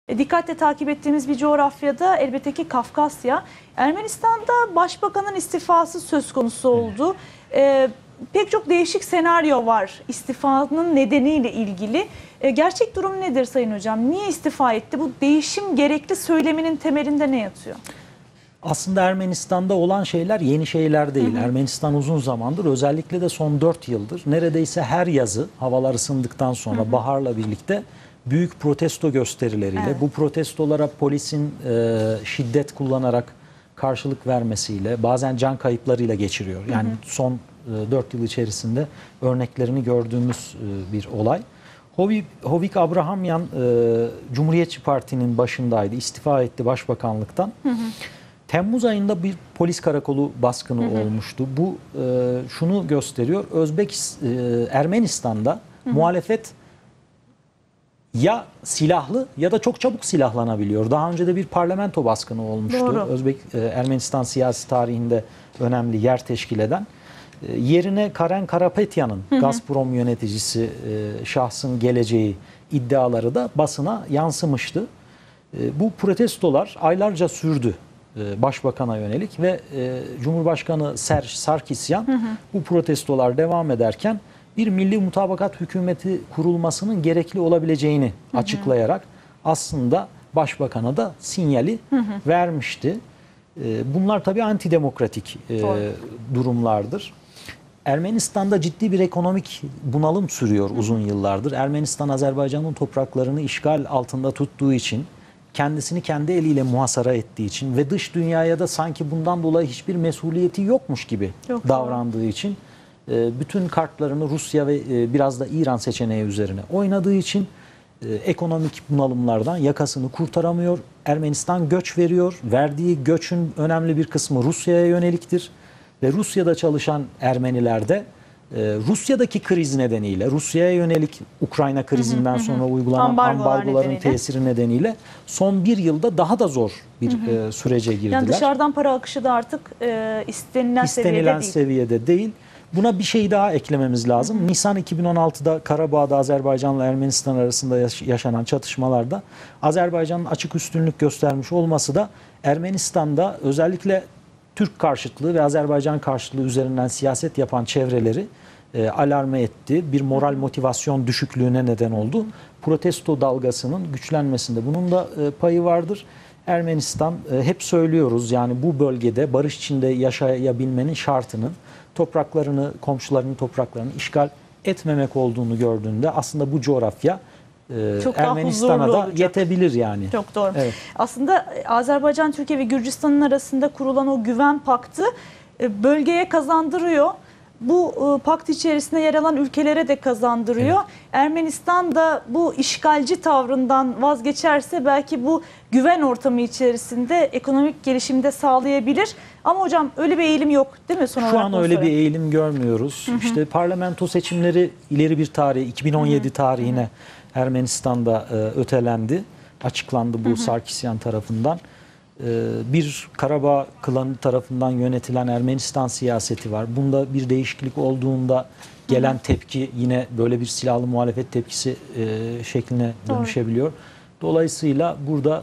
Dikkatle takip ettiğimiz bir coğrafyada elbette ki Kafkasya. Ermenistan'da başbakanın istifası söz konusu oldu. Pek çok değişik senaryo var istifanın nedeniyle ilgili. Gerçek durum nedir Sayın Hocam? Niye istifa etti? Bu değişim gerekli söyleminin temelinde ne yatıyor? Aslında Ermenistan'da olan şeyler yeni şeyler değil. Ermenistan uzun zamandır, özellikle de son 4 yıldır neredeyse her yazı havalar ısındıktan sonra baharla birlikte büyük protesto gösterileriyle, bu protestolara polisin şiddet kullanarak karşılık vermesiyle, bazen can kayıplarıyla geçiriyor. Yani son 4 yıl içerisinde örneklerini gördüğümüz bir olay. Hovik Abrahamyan Cumhuriyetçi Parti'nin başındaydı, istifa etti başbakanlıktan. Temmuz ayında bir polis karakolu baskını olmuştu. Bu şunu gösteriyor, Ermenistan'da muhalefet ya silahlı ya da çok çabuk silahlanabiliyor. Daha önce de bir parlamento baskını olmuştu. Ermenistan siyasi tarihinde önemli yer teşkil eden. Yerine Karen Karapetyan'ın, Gazprom yöneticisi şahsın geleceği iddiaları da basına yansımıştı. Bu protestolar aylarca sürdü başbakana yönelik ve Cumhurbaşkanı Serj Sarkisyan bu protestolar devam ederken bir milli mutabakat hükümeti kurulmasının gerekli olabileceğini açıklayarak aslında başbakana da sinyali vermişti. Bunlar tabii antidemokratik durumlardır. Ermenistan'da ciddi bir ekonomik bunalım sürüyor uzun yıllardır. Ermenistan, Azerbaycan'ın topraklarını işgal altında tuttuğu için, kendisini kendi eliyle muhasara ettiği için ve dış dünyaya da sanki bundan dolayı hiçbir mesuliyeti yokmuş gibi davrandığı için, bütün kartlarını Rusya ve biraz da İran seçeneği üzerine oynadığı için ekonomik bunalımlardan yakasını kurtaramıyor. Ermenistan göç veriyor. Verdiği göçün önemli bir kısmı Rusya'ya yöneliktir. Ve Rusya'da çalışan Ermeniler de Rusya'daki kriz nedeniyle, Rusya'ya yönelik Ukrayna krizinden sonra uygulanan ambargoların tesiri nedeniyle son bir yılda daha da zor bir sürece girdiler. Yani dışarıdan para akışı da artık istenilen seviyede değil. Buna bir şey daha eklememiz lazım. Nisan 2016'da Karabağ'da Azerbaycan ile Ermenistan arasında yaşanan çatışmalarda Azerbaycan'ın açık üstünlük göstermiş olması da Ermenistan'da özellikle Türk karşıtlığı ve Azerbaycan karşıtlığı üzerinden siyaset yapan çevreleri alarme etti. Bir moral motivasyon düşüklüğüne neden oldu. Protesto dalgasının güçlenmesinde bunun da payı vardır. Ermenistan, hep söylüyoruz, yani bu bölgede barış içinde yaşayabilmenin şartının topraklarını, komşularının topraklarını işgal etmemek olduğunu gördüğünde aslında bu coğrafya Ermenistan'a da yetebilir yani. Çok doğru. Evet. Aslında Azerbaycan, Türkiye ve Gürcistan'ın arasında kurulan o güven paktı bölgeye kazandırıyor. Bu pakt içerisinde yer alan ülkelere de kazandırıyor. Evet. Ermenistan da bu işgalci tavrından vazgeçerse belki bu güven ortamı içerisinde ekonomik gelişimde sağlayabilir. Ama hocam öyle bir eğilim yok değil mi? Şu an öyle bir eğilim görmüyoruz. İşte parlamento seçimleri ileri bir tarih, 2017 tarihine Ermenistan'da ötelendi. Açıklandı bu Sarkisyan tarafından. Bir Karabağ klanı tarafından yönetilen Ermenistan siyaseti var. Bunda bir değişiklik olduğunda gelen tepki yine böyle bir silahlı muhalefet tepkisi şekline dönüşebiliyor. Dolayısıyla burada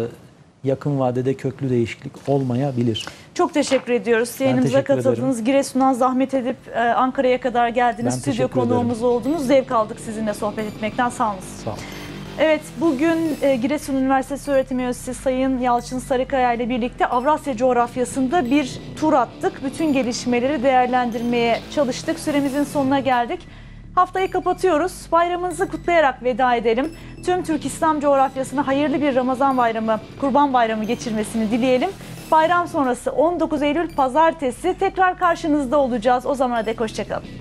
yakın vadede köklü değişiklik olmayabilir. Çok teşekkür ediyoruz. Yayınımıza katıldınız. Giresun'dan zahmet edip Ankara'ya kadar geldiniz. Stüdyo konuğumuz oldunuz. Zevk aldık sizinle sohbet etmekten. Sağ olun. Sağ olun. Evet, bugün Giresun Üniversitesi öğretim üyesi Sayın Yalçın Sarıkaya ile birlikte Avrasya coğrafyasında bir tur attık. Bütün gelişmeleri değerlendirmeye çalıştık. Süremizin sonuna geldik. Haftayı kapatıyoruz. Bayramınızı kutlayarak veda edelim. Tüm Türk İslam coğrafyasına hayırlı bir Ramazan bayramı, Kurban Bayramı geçirmesini dileyelim. Bayram sonrası 19 Eylül Pazartesi tekrar karşınızda olacağız. O zamana dek hoşça kalın.